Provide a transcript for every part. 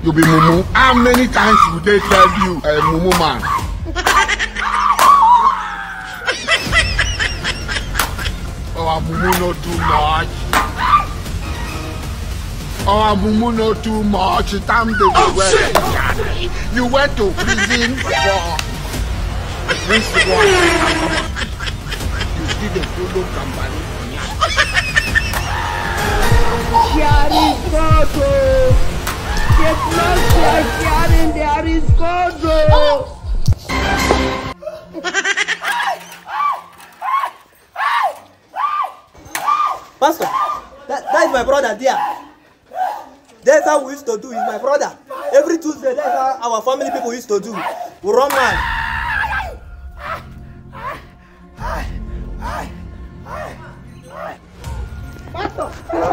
You be mumu. How many times would they tell you, mumu man? Oh, mumu no too much. Oh, mumu no too much. Time they went. You went to prison for this one. You see the photo company. Get lost like Karen, there is God. Pastor, that is my brother there. That's how we used to do. He's my brother. Every Tuesday, that's how our family people used to do. We run man. Pastor.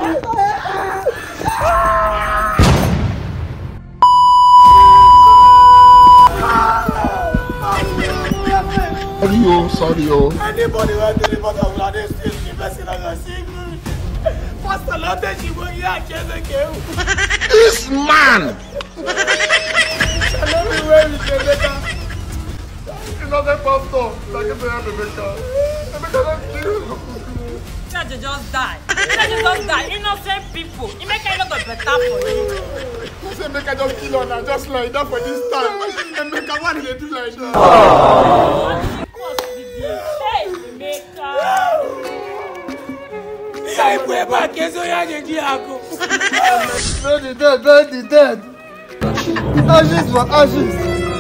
Sorry. Anybody want to report on that is still the person that I see. Pastor, not that you go here, this man! I know the way we can make her. You're not a pastor. Like a Church just die. Just die. Innocent people. You make a lot of better for you. I say make her just kill her now, just like that for this time. And make her want to do like that. Hey, make her. Burn the dead. Ashes for ashes.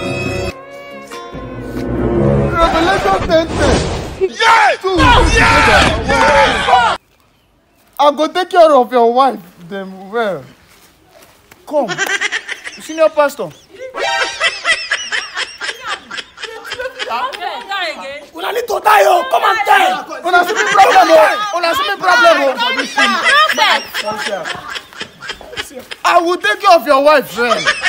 Revelation 10:10. Yes! Yeah! I'm going to take care of your wife. Then well. Come. Senior pastor. I need to die. Come and die. Una see me problem. For this thing. I will take care of your wife, friend.